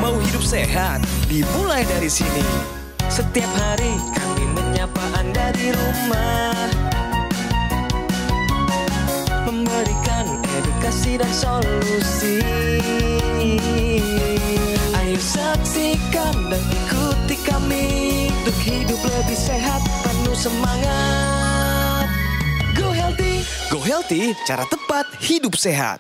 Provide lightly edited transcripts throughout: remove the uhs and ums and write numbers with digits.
Mau hidup sehat, dimulai dari sini. Setiap hari kami menyapa Anda di rumah, memberikan edukasi dan solusi. Ayo saksikan dan ikuti kami untuk hidup lebih sehat, penuh semangat. Go Healthy. Go Healthy, cara tepat hidup sehat.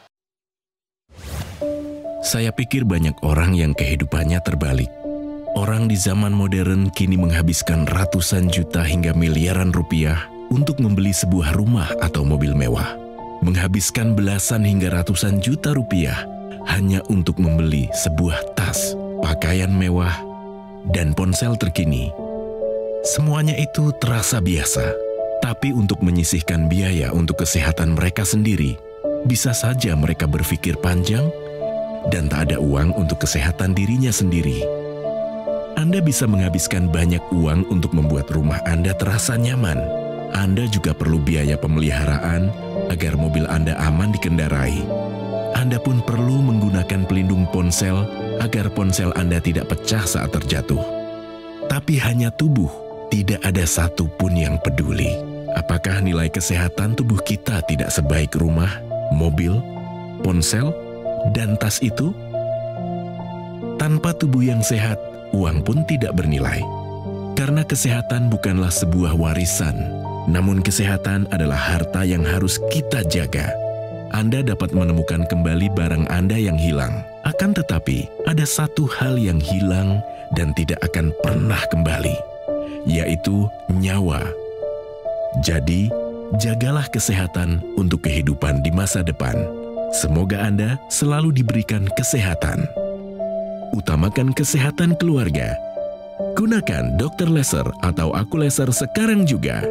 Saya pikir banyak orang yang kehidupannya terbalik. Orang di zaman modern kini menghabiskan ratusan juta hingga miliaran rupiah untuk membeli sebuah rumah atau mobil mewah. Menghabiskan belasan hingga ratusan juta rupiah hanya untuk membeli sebuah tas, pakaian mewah, dan ponsel terkini. Semuanya itu terasa biasa, tapi untuk menyisihkan biaya untuk kesehatan mereka sendiri, bisa saja mereka berpikir panjang dan tak ada uang untuk kesehatan dirinya sendiri. Anda bisa menghabiskan banyak uang untuk membuat rumah Anda terasa nyaman. Anda juga perlu biaya pemeliharaan agar mobil Anda aman dikendarai. Anda pun perlu menggunakan pelindung ponsel agar ponsel Anda tidak pecah saat terjatuh. Tapi hanya tubuh, tidak ada satupun yang peduli. Apakah nilai kesehatan tubuh kita tidak sebaik rumah, mobil, ponsel, dan tas itu? Tanpa tubuh yang sehat, uang pun tidak bernilai. Karena kesehatan bukanlah sebuah warisan, namun kesehatan adalah harta yang harus kita jaga. Anda dapat menemukan kembali barang Anda yang hilang. Akan tetapi, ada satu hal yang hilang dan tidak akan pernah kembali, yaitu nyawa. Jadi, jagalah kesehatan untuk kehidupan di masa depan. Semoga Anda selalu diberikan kesehatan. Utamakan kesehatan keluarga. Gunakan Dr. Laser atau Aku Laser sekarang juga.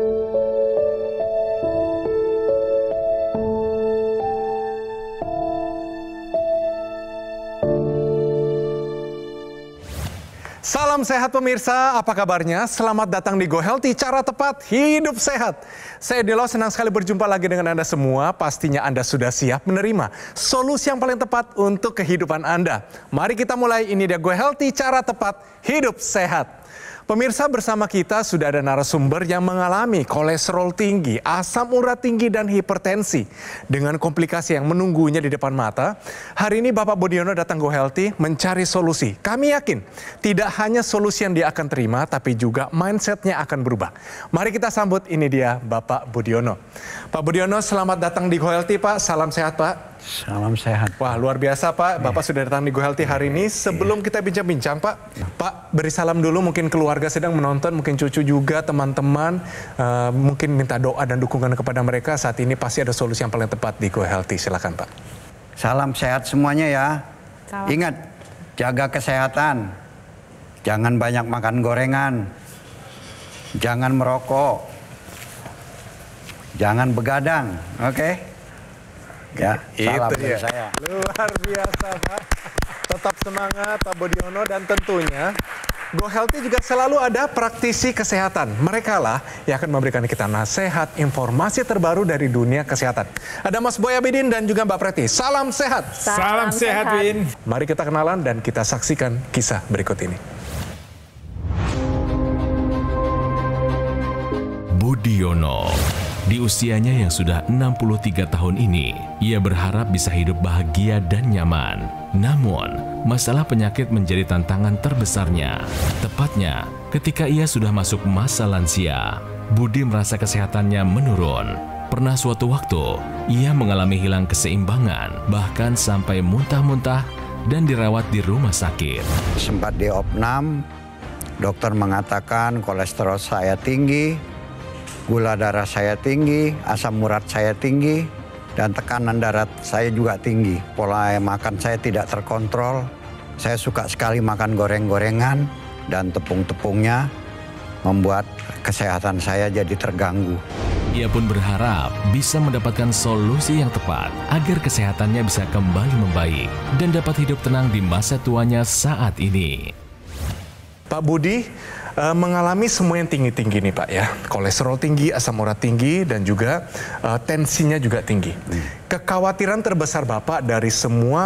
Salam sehat pemirsa, apa kabarnya? Selamat datang di Go Healthy, cara tepat hidup sehat. Saya Delo, senang sekali berjumpa lagi dengan Anda semua. Pastinya Anda sudah siap menerima solusi yang paling tepat untuk kehidupan Anda. Mari kita mulai, ini dia Go Healthy, cara tepat hidup sehat. Pemirsa, bersama kita sudah ada narasumber yang mengalami kolesterol tinggi, asam urat tinggi, dan hipertensi. Dengan komplikasi yang menunggunya di depan mata, hari ini Bapak Budiono datang Go Healthy mencari solusi. Kami yakin tidak hanya solusi yang dia akan terima, tapi juga mindsetnya akan berubah. Mari kita sambut, ini dia Bapak Budiono. Pak Budiono, selamat datang di Go Healthy, Pak. Salam sehat, Pak. Salam sehat. Wah, luar biasa, Pak. Bapak sudah datang di Go Healthy hari ini. Sebelum kita bincang-bincang, Pak, beri salam dulu. Mungkin keluarga sedang menonton, mungkin cucu juga, teman-teman. Mungkin minta doa dan dukungan kepada mereka. Saat ini pasti ada solusi yang paling tepat di Go Healthy. Silakan, Pak. Salam sehat semuanya ya. Salam. Ingat, jaga kesehatan. Jangan banyak makan gorengan. Jangan merokok. Jangan begadang, oke? Ya, salam dari saya. Luar biasa, Pak. Tetap semangat, Pak Budiono, dan tentunya Go Healthy juga selalu ada praktisi kesehatan. Mereka lah yang akan memberikan kita nasihat, informasi terbaru dari dunia kesehatan. Ada Mas Boy Abidin dan juga Mbak Preti. Salam sehat. Salam sehat, Win. Mari kita kenalan dan kita saksikan kisah berikut ini. Budiono. Di usianya yang sudah 63 tahun ini, ia berharap bisa hidup bahagia dan nyaman. Namun, masalah penyakit menjadi tantangan terbesarnya. Tepatnya, ketika ia sudah masuk masa lansia, Budi merasa kesehatannya menurun. Pernah suatu waktu, ia mengalami hilang keseimbangan, bahkan sampai muntah-muntah dan dirawat di rumah sakit. Sempat diopnam, dokter mengatakan kolesterol saya tinggi, gula darah saya tinggi, asam urat saya tinggi, dan tekanan darah saya juga tinggi. Pola makan saya tidak terkontrol. Saya suka sekali makan goreng-gorengan dan tepung-tepungnya membuat kesehatan saya jadi terganggu. Ia pun berharap bisa mendapatkan solusi yang tepat agar kesehatannya bisa kembali membaik dan dapat hidup tenang di masa tuanya saat ini. Pak Budi mengalami semua yang tinggi-tinggi nih Pak ya. Kolesterol tinggi, asam urat tinggi, dan juga tensinya juga tinggi. Kekhawatiran terbesar Bapak dari semua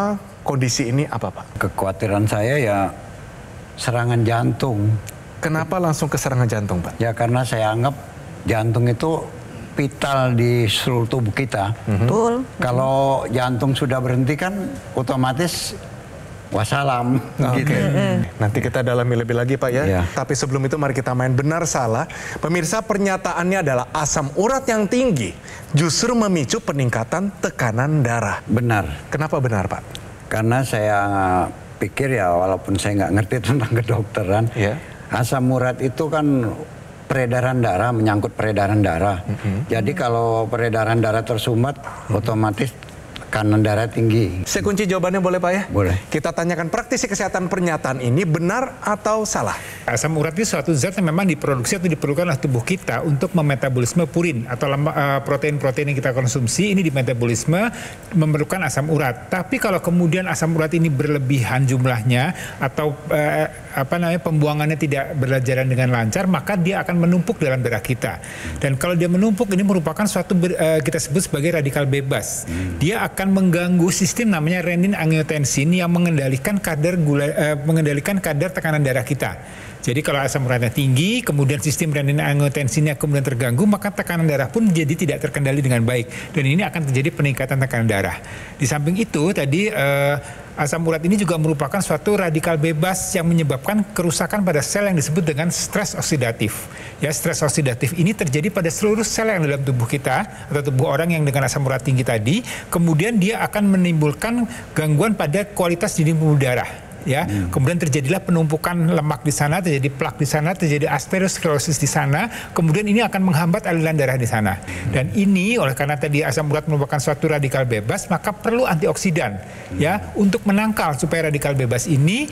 kondisi ini apa Pak? Kekhawatiran saya ya serangan jantung. Kenapa langsung ke serangan jantung Pak? Ya karena saya anggap jantung itu vital di seluruh tubuh kita. Betul. Kalau jantung sudah berhenti kan otomatis wassalam. Oke. Gitu. Nanti kita dalami lebih lagi Pak ya. Iya. Tapi sebelum itu mari kita main benar salah. Pemirsa, pernyataannya adalah asam urat yang tinggi justru memicu peningkatan tekanan darah. Benar. Kenapa benar Pak? Karena saya pikir ya walaupun saya nggak ngerti tentang kedokteran, Iya. asam urat itu kan peredaran darah, menyangkut peredaran darah. Jadi kalau peredaran darah tersumbat, otomatis tekanan darah tinggi. Saya kunci jawabannya boleh Pak ya? Boleh. Kita tanyakan praktisi kesehatan pernyataan ini benar atau salah? Asam urat itu suatu zat yang memang diproduksi atau diperlukan oleh tubuh kita untuk memetabolisme purin atau protein-protein yang kita konsumsi. Ini di metabolisme memerlukan asam urat. Tapi kalau kemudian asam urat ini berlebihan jumlahnya atau pembuangannya tidak berjalan dengan lancar, maka dia akan menumpuk dalam darah kita. Dan kalau dia menumpuk, ini merupakan suatu kita sebut sebagai radikal bebas. Dia akan mengganggu sistem namanya renin-angiotensin yang mengendalikan kadar tekanan darah kita. Jadi kalau asam uratnya tinggi, kemudian sistem renin-angiotensinnya kemudian terganggu, maka tekanan darah pun jadi tidak terkendali dengan baik. Dan ini akan terjadi peningkatan tekanan darah. Di samping itu tadi asam urat ini juga merupakan suatu radikal bebas yang menyebabkan kerusakan pada sel yang disebut dengan stres oksidatif. Ya, stres oksidatif ini terjadi pada seluruh sel yang dalam tubuh kita atau tubuh orang yang dengan asam urat tinggi tadi. Kemudian dia akan menimbulkan gangguan pada kualitas dinding pembuluh darah. Ya, kemudian terjadilah penumpukan lemak di sana, terjadi plak di sana, terjadi aterosklerosis di sana, kemudian ini akan menghambat aliran darah di sana. Dan ini oleh karena tadi asam urat merupakan suatu radikal bebas, maka perlu antioksidan ya untuk menangkal supaya radikal bebas ini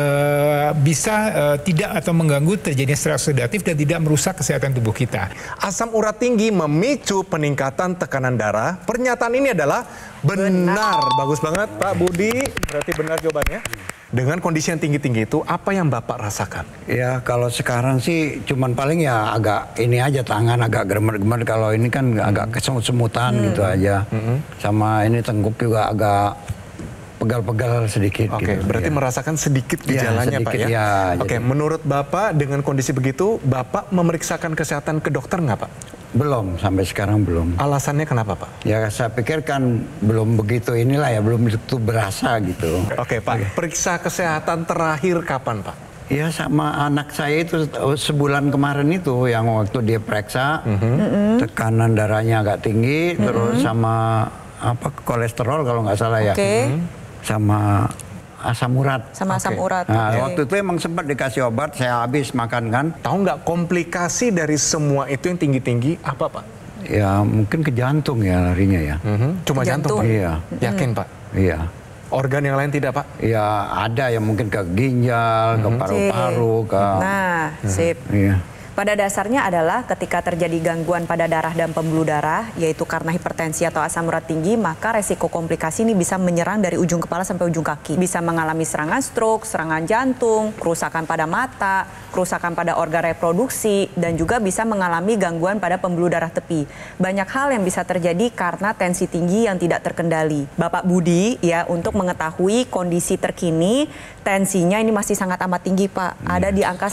bisa tidak atau mengganggu terjadinya stres oksidatif dan tidak merusak kesehatan tubuh kita. Asam urat tinggi memicu peningkatan tekanan darah. Pernyataan ini adalah benar. Bagus banget Pak Budi, berarti benar jawabannya. Dengan kondisi yang tinggi-tinggi itu, apa yang Bapak rasakan? Ya kalau sekarang sih cuman paling ya agak ini aja, tangan agak gemer-gemer. Kalau ini kan agak kesemut-semutan gitu aja. Sama ini tengkuk juga agak pegal-pegal sedikit. Oke, gitu, berarti ya. merasakan sedikit gejalanya sedikit, Pak ya? ya, Oke, jadi- menurut Bapak dengan kondisi begitu, Bapak memeriksakan kesehatan ke dokter nggak Pak? Belum, sampai sekarang belum. Alasannya kenapa Pak? Ya saya pikir kan belum begitu inilah ya, belum itu berasa gitu. Oke Pak, periksa kesehatan terakhir kapan Pak? Ya sama anak saya itu sebulan kemarin itu yang waktu dia periksa tekanan darahnya agak tinggi, terus sama kolesterol kalau nggak salah ya, sama asam urat. Sama asam urat. Nah, Oke. waktu itu emang sempat dikasih obat, saya habis makan kan. Tahu nggak komplikasi dari semua itu yang tinggi-tinggi apa Pak? Ya mungkin ke jantung ya larinya ya. Cuma jantung Pak? Iya, Yakin Pak? iya. Organ yang lain tidak Pak? Ya ada yang mungkin ke ginjal, ke paru-paru, ke. Nah, sip. Iya. Pada dasarnya adalah ketika terjadi gangguan pada darah dan pembuluh darah, yaitu karena hipertensi atau asam urat tinggi, maka resiko komplikasi ini bisa menyerang dari ujung kepala sampai ujung kaki. Bisa mengalami serangan stroke, serangan jantung, kerusakan pada mata, kerusakan pada organ reproduksi, dan juga bisa mengalami gangguan pada pembuluh darah tepi. Banyak hal yang bisa terjadi karena tensi tinggi yang tidak terkendali. Bapak Budi, ya, untuk mengetahui kondisi terkini, tensinya ini masih sangat amat tinggi, Pak. Ada di angka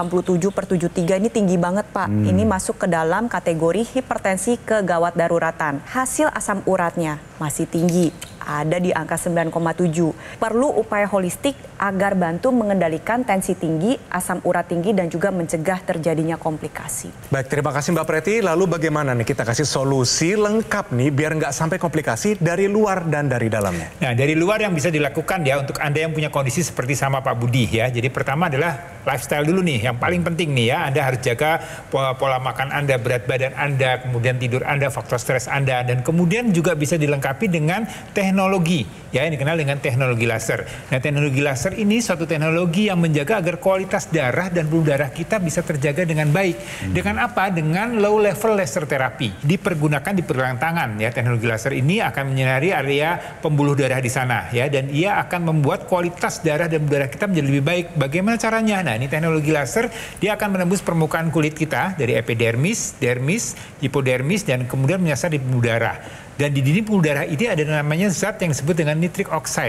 187/73, ini tinggi banget Pak. Ini masuk ke dalam kategori hipertensi kegawat daruratan. Hasil asam uratnya masih tinggi, ada di angka 9,7. Perlu upaya holistik agar bantu mengendalikan tensi tinggi, asam urat tinggi, dan juga mencegah terjadinya komplikasi. Baik, terima kasih Mbak Preti. Lalu bagaimana nih kita kasih solusi lengkap nih biar nggak sampai komplikasi dari luar dan dari dalamnya? Nah, dari luar yang bisa dilakukan ya untuk Anda yang punya kondisi seperti sama Pak Budi ya. Jadi pertama adalah lifestyle dulu nih, yang paling penting nih ya. Anda harus jaga pola makan Anda, berat badan Anda, kemudian tidur Anda, faktor stres Anda, dan kemudian juga bisa dilengkapi dengan teknologi ya, yang dikenal dengan teknologi laser. Nah, teknologi laser ini suatu teknologi yang menjaga agar kualitas darah dan pembuluh darah kita bisa terjaga dengan baik. Dengan apa? Dengan low level laser terapi. Dipergunakan di pergelangan tangan ya. Teknologi laser ini akan menyinari area pembuluh darah di sana ya, dan ia akan membuat kualitas darah dan pembuluh darah kita menjadi lebih baik. Bagaimana caranya? Nah, ini teknologi laser, dia akan menembus permukaan kulit kita dari epidermis, dermis, hipodermis, dan kemudian menyasar di pembuluh darah. Dan di dinding pembuluh darah ini ada namanya zat yang disebut dengan nitric oxide.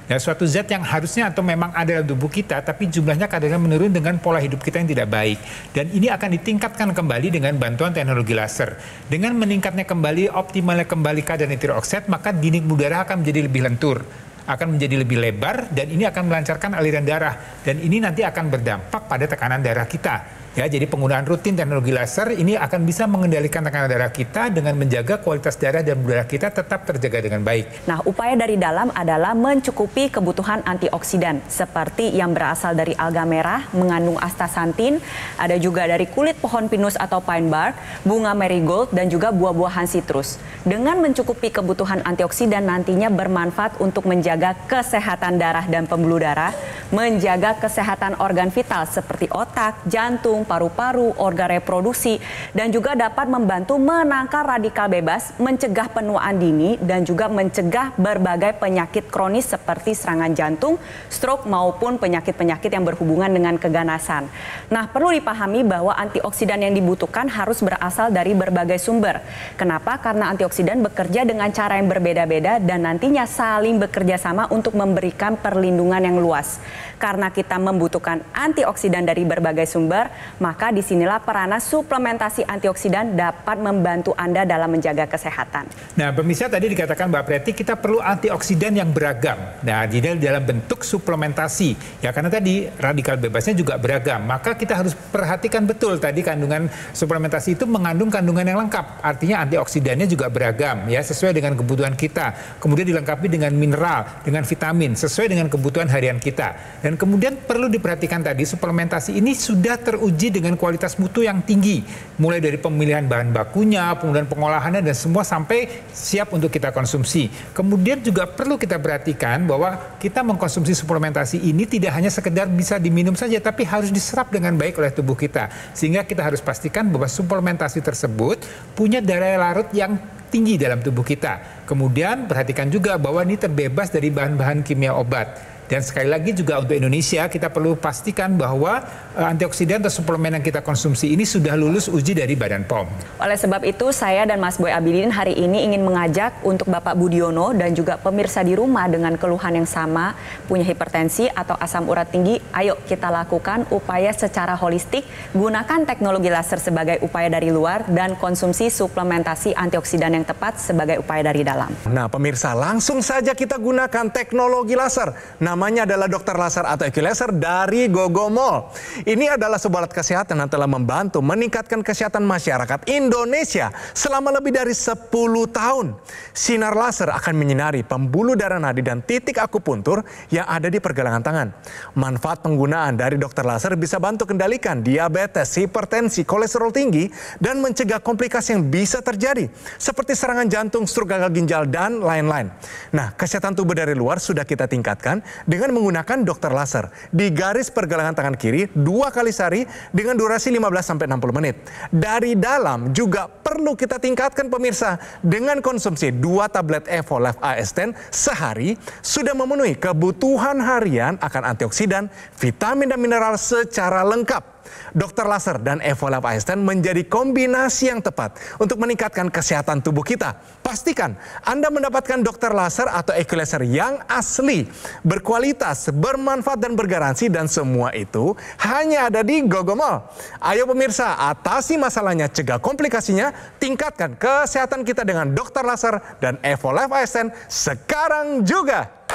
Ya, suatu zat yang harusnya atau memang ada dalam tubuh kita, tapi jumlahnya kadang-kadang menurun dengan pola hidup kita yang tidak baik. Dan ini akan ditingkatkan kembali dengan bantuan teknologi laser. Dengan meningkatnya kembali, optimalnya kembali kadar nitril oxide, maka dinding pembuluh darah akan menjadi lebih lentur, akan menjadi lebih lebar, dan ini akan melancarkan aliran darah. Dan ini nanti akan berdampak pada tekanan darah kita. Ya, jadi penggunaan rutin teknologi laser ini akan bisa mengendalikan tekanan darah kita dengan menjaga kualitas darah dan darah kita tetap terjaga dengan baik. Nah, upaya dari dalam adalah mencukupi kebutuhan antioksidan seperti yang berasal dari alga merah, mengandung astaxanthin, ada juga dari kulit pohon pinus atau pine bark, bunga marigold, dan juga buah-buahan sitrus. Dengan mencukupi kebutuhan antioksidan nantinya bermanfaat untuk menjaga kesehatan darah dan pembuluh darah, menjaga kesehatan organ vital seperti otak, jantung, paru-paru, organ reproduksi, dan juga dapat membantu menangkal radikal bebas, mencegah penuaan dini, dan juga mencegah berbagai penyakit kronis seperti serangan jantung, stroke, maupun penyakit-penyakit yang berhubungan dengan keganasan. Nah, perlu dipahami bahwa antioksidan yang dibutuhkan harus berasal dari berbagai sumber. Kenapa? Karena antioksidan bekerja dengan cara yang berbeda-beda dan nantinya saling bekerja sama untuk memberikan perlindungan yang luas. Karena kita membutuhkan antioksidan dari berbagai sumber, maka disinilah peranan suplementasi antioksidan dapat membantu Anda dalam menjaga kesehatan. Nah, pemirsa, tadi dikatakan Mbak Preti kita perlu antioksidan yang beragam. Nah, di dalam bentuk suplementasi. Ya, karena tadi radikal bebasnya juga beragam. Maka kita harus perhatikan betul tadi kandungan suplementasi itu mengandung kandungan yang lengkap. Artinya antioksidannya juga beragam, ya, sesuai dengan kebutuhan kita. Kemudian dilengkapi dengan mineral, dengan vitamin, sesuai dengan kebutuhan harian kita. Dan kemudian perlu diperhatikan tadi suplementasi ini sudah teruji dengan kualitas mutu yang tinggi, mulai dari pemilihan bahan bakunya, kemudian pengolahannya, dan semua sampai siap untuk kita konsumsi. Kemudian juga perlu kita perhatikan bahwa kita mengkonsumsi suplementasi ini tidak hanya sekedar bisa diminum saja, tapi harus diserap dengan baik oleh tubuh kita. Sehingga kita harus pastikan bahwa suplementasi tersebut punya daya larut yang tinggi dalam tubuh kita. Kemudian perhatikan juga bahwa ini terbebas dari bahan-bahan kimia obat. Dan sekali lagi juga untuk Indonesia kita perlu pastikan bahwa antioksidan atau suplemen yang kita konsumsi ini sudah lulus uji dari Badan POM. Oleh sebab itu saya dan Mas Boy Abidin hari ini ingin mengajak untuk Bapak Budiono dan juga pemirsa di rumah dengan keluhan yang sama, punya hipertensi atau asam urat tinggi, ayo kita lakukan upaya secara holistik, gunakan teknologi laser sebagai upaya dari luar dan konsumsi suplementasi antioksidan yang tepat sebagai upaya dari dalam. Nah, pemirsa, langsung saja kita gunakan teknologi laser. Namanya adalah Dokter Laser atau EQ Laser dari Gogomol. Ini adalah sebuah alat kesehatan yang telah membantu meningkatkan kesehatan masyarakat Indonesia selama lebih dari 10 tahun. Sinar laser akan menyinari pembuluh darah nadi dan titik akupuntur yang ada di pergelangan tangan. Manfaat penggunaan dari Dokter Laser bisa bantu kendalikan diabetes, hipertensi, kolesterol tinggi, dan mencegah komplikasi yang bisa terjadi, seperti serangan jantung, stroke, gagal ginjal, dan lain-lain. Nah, kesehatan tubuh dari luar sudah kita tingkatkan dengan menggunakan Dokter Laser di garis pergelangan tangan kiri 2 kali sehari dengan durasi 15-60 menit. Dari dalam juga perlu kita tingkatkan pemirsa dengan konsumsi 2 tablet Evolve AS10 sehari sudah memenuhi kebutuhan harian akan antioksidan, vitamin dan mineral secara lengkap. Dokter Laser dan Evolve AS10 menjadi kombinasi yang tepat untuk meningkatkan kesehatan tubuh kita. Pastikan Anda mendapatkan Dokter Laser atau EQ Laser yang asli, berkualitas, bermanfaat dan bergaransi, dan semua itu hanya ada di Gogomol. Ayo pemirsa, atasi masalahnya, cegah komplikasinya, tingkatkan kesehatan kita dengan Dokter Laser dan Evolve AS10 sekarang juga.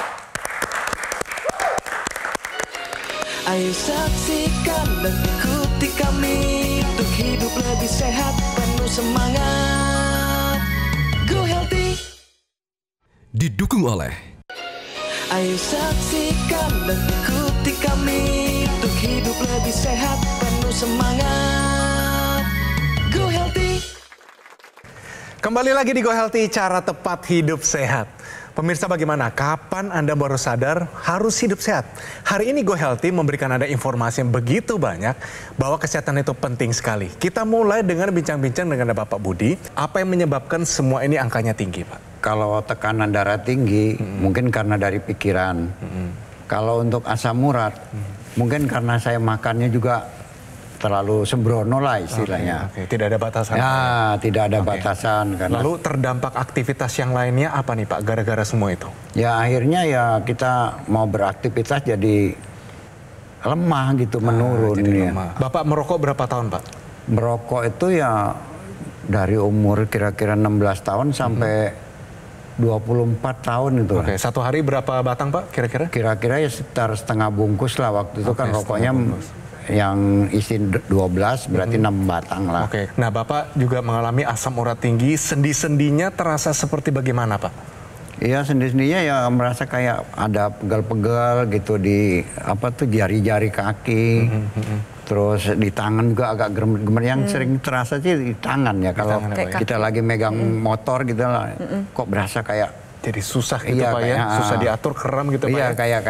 Ayo saksikan dan ikuti kami untuk hidup lebih sehat, penuh semangat. Go Healthy. Didukung oleh Ayo saksikan dan ikuti kami untuk hidup lebih sehat, penuh semangat. Go Healthy. Kembali lagi di Go Healthy, cara tepat hidup sehat. Pemirsa, bagaimana? Kapan Anda baru sadar harus hidup sehat? Hari ini Go Healthy memberikan Anda informasi yang begitu banyak bahwa kesehatan itu penting sekali. Kita mulai dengan bincang-bincang dengan Bapak Budi. Apa yang menyebabkan semua ini angkanya tinggi, Pak? Kalau tekanan darah tinggi, mungkin karena dari pikiran. Kalau untuk asam urat, mungkin karena saya makannya juga terlalu sembrono lah istilahnya. Oke. Tidak ada batasan. Ya, tidak ada batasan. Karena, lalu terdampak aktivitas yang lainnya apa nih Pak, gara-gara semua itu? ya akhirnya ya kita mau beraktivitas jadi lemah gitu, menurun. Jadi Ya. lemah. Bapak merokok berapa tahun Pak? Merokok itu ya dari umur kira-kira 16 tahun sampai 24 tahun itu. Oke, satu hari berapa batang Pak kira-kira? Kira-kira ya sekitar setengah bungkus lah waktu itu. Oke, kan rokoknya setengah bungkus. yang isi 12 berarti 6 batang lah. Oke, nah Bapak juga mengalami asam urat tinggi, sendi-sendinya terasa seperti bagaimana Pak? Iya, sendi-sendinya ya merasa kayak ada pegal-pegal gitu di apa tuh jari-jari kaki. Terus di tangan juga agak gemet-gemet. Yang sering terasa sih di tangan ya. Kalau tangan ya, Pak, ya? kita lagi megang motor gitu lah, kok berasa kayak Jadi susah gitu Iya, Pak ya, kayak, susah diatur, kram gitu Pak iya ya?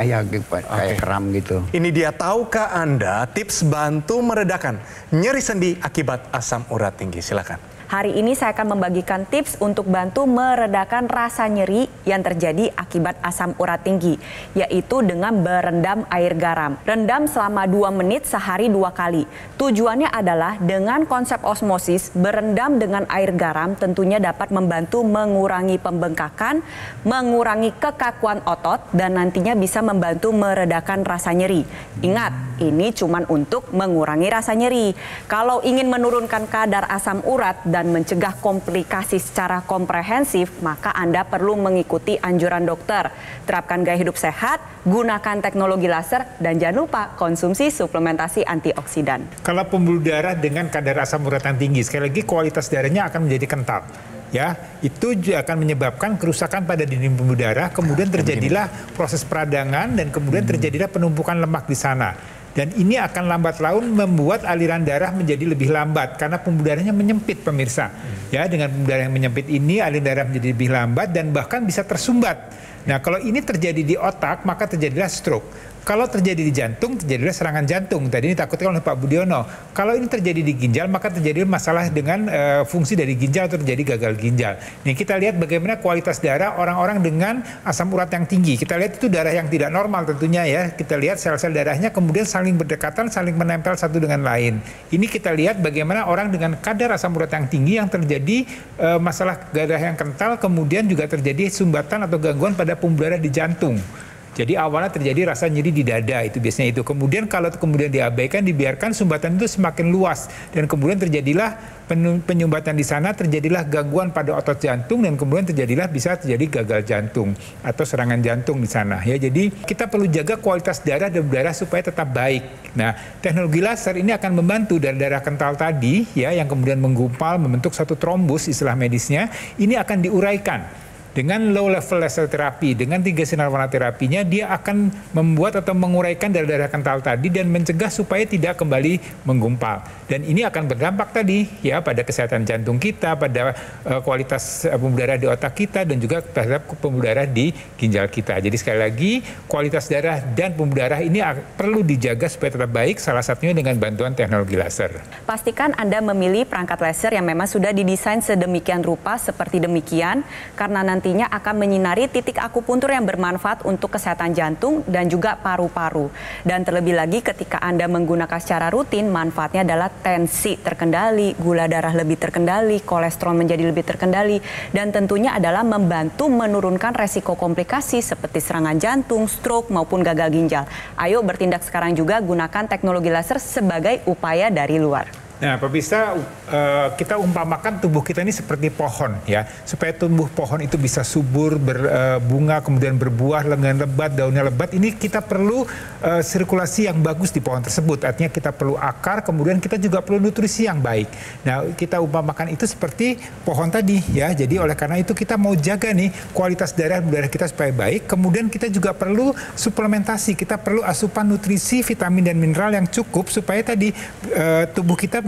kayak kram gitu. Ini dia, tahukah Anda tips bantu meredakan nyeri sendi akibat asam urat tinggi? Silakan. Hari ini saya akan membagikan tips untuk bantu meredakan rasa nyeri yang terjadi akibat asam urat tinggi, yaitu dengan berendam air garam. Rendam selama 2 menit sehari 2 kali. Tujuannya adalah dengan konsep osmosis, berendam dengan air garam tentunya dapat membantu mengurangi pembengkakan, mengurangi kekakuan otot, dan nantinya bisa membantu meredakan rasa nyeri. Ingat, ini cuma untuk mengurangi rasa nyeri. Kalau ingin menurunkan kadar asam urat dan mencegah komplikasi secara komprehensif, maka Anda perlu mengikuti anjuran dokter. Terapkan gaya hidup sehat, gunakan teknologi laser, dan jangan lupa konsumsi suplementasi antioksidan. Kalau pembuluh darah dengan kadar asam urat yang tinggi, sekali lagi kualitas darahnya akan menjadi kental. Ya, itu juga akan menyebabkan kerusakan pada dinding pembuluh darah, kemudian terjadilah proses peradangan dan kemudian terjadilah penumpukan lemak di sana. Dan ini akan lambat laun membuat aliran darah menjadi lebih lambat karena pembuluh darahnya menyempit, pemirsa. Ya, dengan pembuluh darah yang menyempit ini aliran darah menjadi lebih lambat dan bahkan bisa tersumbat. Nah, kalau ini terjadi di otak, maka terjadilah stroke. Kalau terjadi di jantung, terjadilah serangan jantung. Tadi ini takutkan oleh Pak Budiono. Kalau ini terjadi di ginjal, maka terjadi masalah dengan fungsi dari ginjal atau terjadi gagal ginjal. Nih, kita lihat bagaimana kualitas darah orang-orang dengan asam urat yang tinggi. Kita lihat itu darah yang tidak normal tentunya ya. Kita lihat sel-sel darahnya kemudian saling berdekatan, saling menempel satu dengan lain. Ini kita lihat bagaimana orang dengan kadar asam urat yang tinggi yang terjadi masalah darah yang kental, kemudian juga terjadi sumbatan atau gangguan pada pembuluh darah di jantung. Jadi awalnya terjadi rasa nyeri di dada, itu biasanya itu. Kemudian kalau kemudian diabaikan, dibiarkan, sumbatan itu semakin luas. Dan kemudian terjadilah penyumbatan di sana, terjadilah gangguan pada otot jantung, dan kemudian bisa terjadi gagal jantung atau serangan jantung di sana. Ya, jadi kita perlu jaga kualitas darah dan darah supaya tetap baik. Nah, teknologi laser ini akan membantu dari darah kental tadi, ya, yang kemudian menggumpal, membentuk satu trombus, istilah medisnya, ini akan diuraikan. Dengan low level laser terapi, dengan 3 sinar warna terapinya, dia akan membuat atau menguraikan darah-darah kental tadi dan mencegah supaya tidak kembali menggumpal. Dan ini akan berdampak tadi ya pada kesehatan jantung kita, pada kualitas pembuluh darah di otak kita, dan juga terhadap pembuluh darah di ginjal kita. Jadi sekali lagi, kualitas darah dan pembuluh darah ini perlu dijaga supaya tetap baik, salah satunya dengan bantuan teknologi laser. Pastikan Anda memilih perangkat laser yang memang sudah didesain sedemikian rupa seperti demikian, karena nantinya akan menyinari titik akupuntur yang bermanfaat untuk kesehatan jantung dan juga paru-paru. Dan terlebih lagi ketika Anda menggunakan secara rutin, manfaatnya adalah tensi terkendali, gula darah lebih terkendali, kolesterol menjadi lebih terkendali, dan tentunya adalah membantu menurunkan resiko komplikasi seperti serangan jantung, stroke, maupun gagal ginjal. Ayo bertindak sekarang juga, gunakan teknologi laser sebagai upaya dari luar. Nah, pemirsa, kita umpamakan tubuh kita ini seperti pohon ya. Supaya tumbuh pohon itu bisa subur, berbunga, kemudian berbuah dengan lebat, daunnya lebat, ini kita perlu sirkulasi yang bagus di pohon tersebut. Artinya kita perlu akar, kemudian kita juga perlu nutrisi yang baik. Nah, kita umpamakan itu seperti pohon tadi ya. Jadi oleh karena itu kita mau jaga nih kualitas darah kita supaya baik. Kemudian kita juga perlu suplementasi, kita perlu asupan nutrisi, vitamin dan mineral yang cukup supaya tadi tubuh kita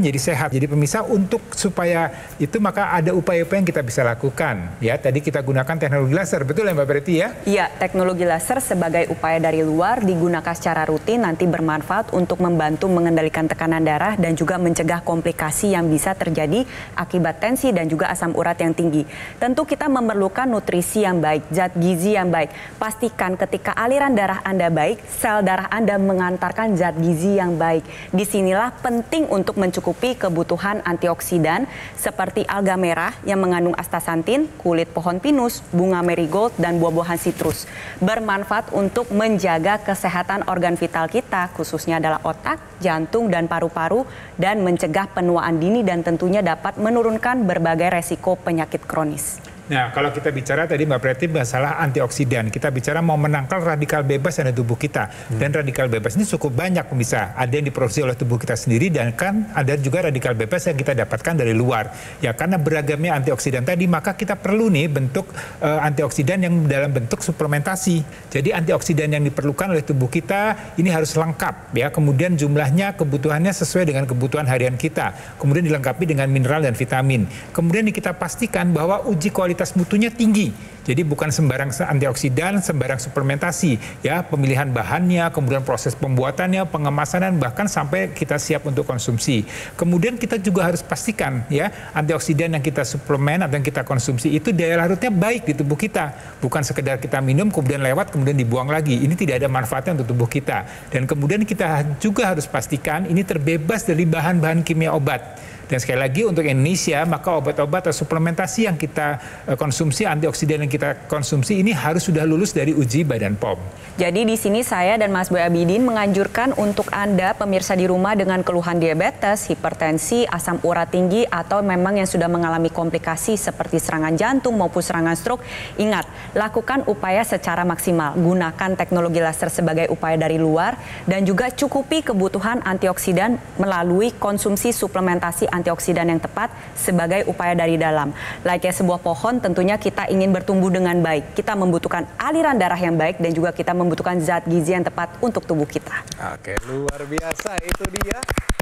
menjadi sehat. Jadi pemirsa, untuk supaya itu maka ada upaya-upaya yang kita bisa lakukan. Ya, tadi kita gunakan teknologi laser, betul ya Mbak Preti ya? Iya, teknologi laser sebagai upaya dari luar digunakan secara rutin nanti bermanfaat untuk membantu mengendalikan tekanan darah dan juga mencegah komplikasi yang bisa terjadi akibat tensi dan juga asam urat yang tinggi. Tentu kita memerlukan nutrisi yang baik, zat gizi yang baik. Pastikan ketika aliran darah Anda baik, sel darah Anda mengantarkan zat gizi yang baik. Disinilah penting untuk mencukupi kebutuhan antioksidan seperti alga merah yang mengandung astaxanthin, kulit pohon pinus, bunga marigold, dan buah-buahan sitrus. Bermanfaat untuk menjaga kesehatan organ vital kita, khususnya adalah otak, jantung, dan paru-paru, dan mencegah penuaan dini dan tentunya dapat menurunkan berbagai resiko penyakit kronis. Nah, kalau kita bicara tadi Mbak Preti masalah antioksidan, kita bicara mau menangkal radikal bebas yang ada di tubuh kita. Dan radikal bebas ini cukup banyak pemirsa. Ada yang diproduksi oleh tubuh kita sendiri dan kan ada juga radikal bebas yang kita dapatkan dari luar. Ya, karena beragamnya antioksidan tadi, maka kita perlu nih bentuk antioksidan yang dalam bentuk suplementasi. Jadi antioksidan yang diperlukan oleh tubuh kita ini harus lengkap ya. Kemudian jumlahnya, kebutuhannya sesuai dengan kebutuhan harian kita. Kemudian dilengkapi dengan mineral dan vitamin. Kemudian kita pastikan bahwa uji kualitas mutunya tinggi. Jadi bukan sembarang antioksidan, sembarang suplementasi ya, pemilihan bahannya, kemudian proses pembuatannya, pengemasan, bahkan sampai kita siap untuk konsumsi. Kemudian kita juga harus pastikan ya, antioksidan yang kita suplemen atau yang kita konsumsi itu daya larutnya baik di tubuh kita. Bukan sekedar kita minum kemudian lewat kemudian dibuang lagi. Ini tidak ada manfaatnya untuk tubuh kita. Dan kemudian kita juga harus pastikan ini terbebas dari bahan-bahan kimia obat. Dan sekali lagi untuk Indonesia, maka obat-obat atau suplementasi yang kita konsumsi, antioksidan yang kita konsumsi ini harus sudah lulus dari uji Badan POM. Jadi di sini saya dan Mas Boy Abidin menganjurkan untuk Anda pemirsa di rumah dengan keluhan diabetes, hipertensi, asam urat tinggi, atau memang yang sudah mengalami komplikasi seperti serangan jantung maupun serangan stroke, ingat, lakukan upaya secara maksimal. Gunakan teknologi laser sebagai upaya dari luar dan juga cukupi kebutuhan antioksidan melalui konsumsi suplementasi antioksidan yang tepat sebagai upaya dari dalam. Layaknya sebuah pohon, tentunya kita ingin bertumbuh dengan baik. Kita membutuhkan aliran darah yang baik dan juga kita membutuhkan zat gizi yang tepat untuk tubuh kita. Oke, luar biasa itu dia.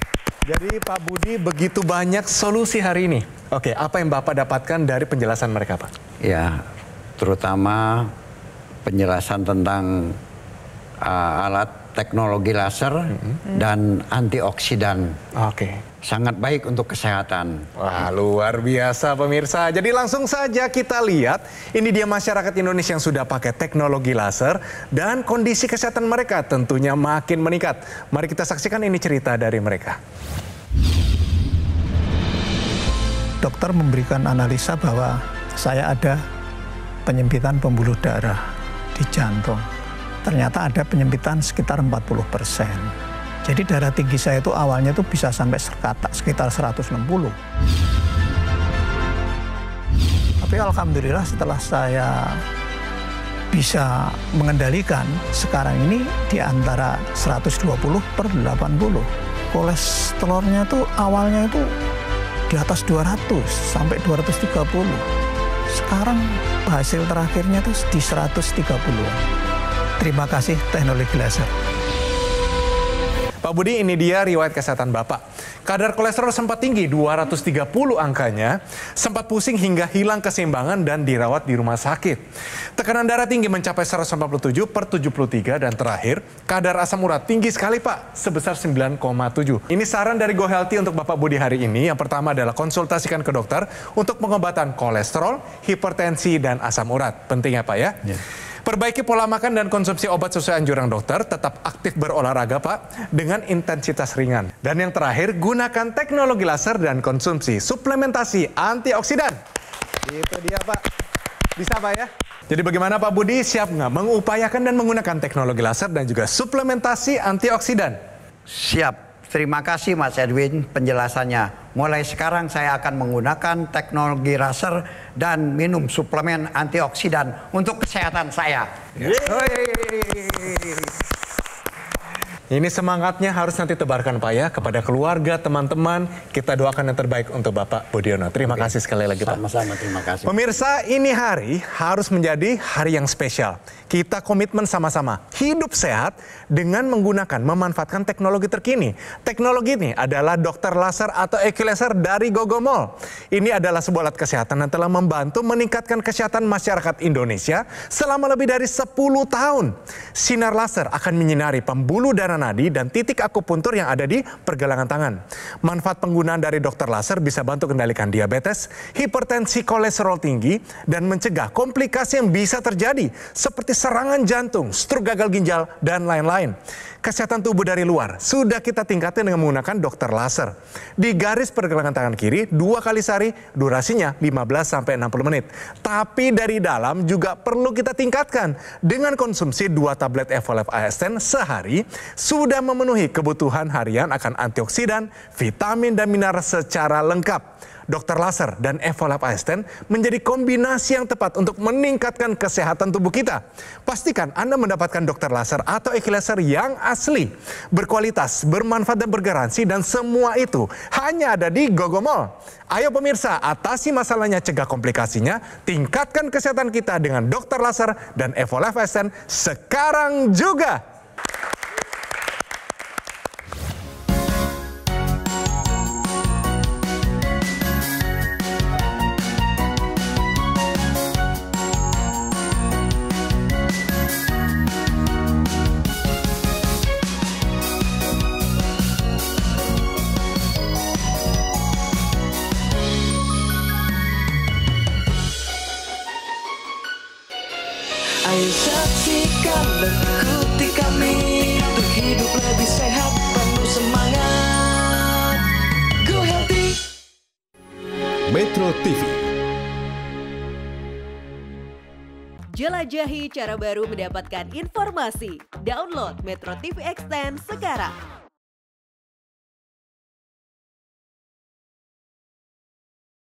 Jadi Pak Budi begitu banyak solusi hari ini. Oke, apa yang Bapak dapatkan dari penjelasan mereka, Pak? Ya, terutama penjelasan tentang alat teknologi laser dan antioksidan. Oke. Sangat baik untuk kesehatan. Wah, luar biasa pemirsa. Jadi langsung saja kita lihat, ini dia masyarakat Indonesia yang sudah pakai teknologi laser dan kondisi kesehatan mereka tentunya makin meningkat. Mari kita saksikan ini cerita dari mereka. Dokter memberikan analisa bahwa saya ada penyempitan pembuluh darah di jantung. Ternyata ada penyempitan sekitar 40%. Jadi darah tinggi saya itu awalnya itu bisa sampai sekitar 160. Tapi alhamdulillah setelah saya bisa mengendalikan, sekarang ini di antara 120/80. Kolesterolnya tuh awalnya itu di atas 200 sampai 230. Sekarang hasil terakhirnya tuh di 130. Terima kasih teknologi laser. Pak Budi, ini dia riwayat kesehatan Bapak. Kadar kolesterol sempat tinggi, 230 angkanya, sempat pusing hingga hilang keseimbangan dan dirawat di rumah sakit. Tekanan darah tinggi mencapai 147/73 dan terakhir, kadar asam urat tinggi sekali Pak, sebesar 9,7. Ini saran dari Go Healthy untuk Bapak Budi hari ini. Yang pertama adalah konsultasikan ke dokter untuk pengobatan kolesterol, hipertensi, dan asam urat. Penting ya Pak ya? Yeah. Perbaiki pola makan dan konsumsi obat sesuai anjuran dokter, tetap aktif berolahraga Pak, dengan intensitas ringan. Dan yang terakhir, gunakan teknologi laser dan konsumsi suplementasi antioksidan. Itu dia Pak. Bisa Pak ya? Jadi bagaimana Pak Budi, siap nggak mengupayakan dan menggunakan teknologi laser dan juga suplementasi antioksidan? Siap. Terima kasih Mas Edwin penjelasannya. Mulai sekarang saya akan menggunakan teknologi laser dan minum suplemen antioksidan untuk kesehatan saya. Ini semangatnya harus nanti tebarkan Pak ya kepada keluarga, teman-teman. Kita doakan yang terbaik untuk Bapak Budiono. Terima kasih sekali lagi Pak. Sama-sama, terima kasih. Pemirsa, ini hari harus menjadi hari yang spesial. Kita komitmen sama-sama hidup sehat dengan menggunakan, memanfaatkan teknologi terkini. Teknologi ini adalah dokter laser atau equilaser dari Gogomol. Ini adalah sebuah alat kesehatan yang telah membantu meningkatkan kesehatan masyarakat Indonesia selama lebih dari 10 tahun. Sinar laser akan menyinari pembuluh darah nadi dan titik akupuntur yang ada di pergelangan tangan. Manfaat penggunaan dari dokter laser bisa bantu kendalikan diabetes, hipertensi, kolesterol tinggi, dan mencegah komplikasi yang bisa terjadi seperti serangan jantung, stroke, gagal ginjal, dan lain-lain. Kesehatan tubuh dari luar sudah kita tingkatkan dengan menggunakan dokter laser. Di garis pergelangan tangan kiri 2 kali sehari, durasinya 15-60 menit. Tapi dari dalam juga perlu kita tingkatkan dengan konsumsi 2 tablet Evolef AS10 sehari sudah memenuhi kebutuhan harian akan antioksidan, vitamin, dan mineral secara lengkap. Dokter laser dan Evolef AS10 menjadi kombinasi yang tepat untuk meningkatkan kesehatan tubuh kita. Pastikan Anda mendapatkan dokter laser atau equilaser yang asli, berkualitas, bermanfaat, dan bergaransi, dan semua itu hanya ada di Gogomol. Ayo pemirsa, atasi masalahnya, cegah komplikasinya, tingkatkan kesehatan kita dengan dokter laser dan Evolef AS10 sekarang juga. Ayo saksikan dan ikuti kami untuk hidup lebih sehat, penuh semangat. Go Healthy. Metro TV. Jelajahi cara baru mendapatkan informasi. Download Metro TV Extend sekarang.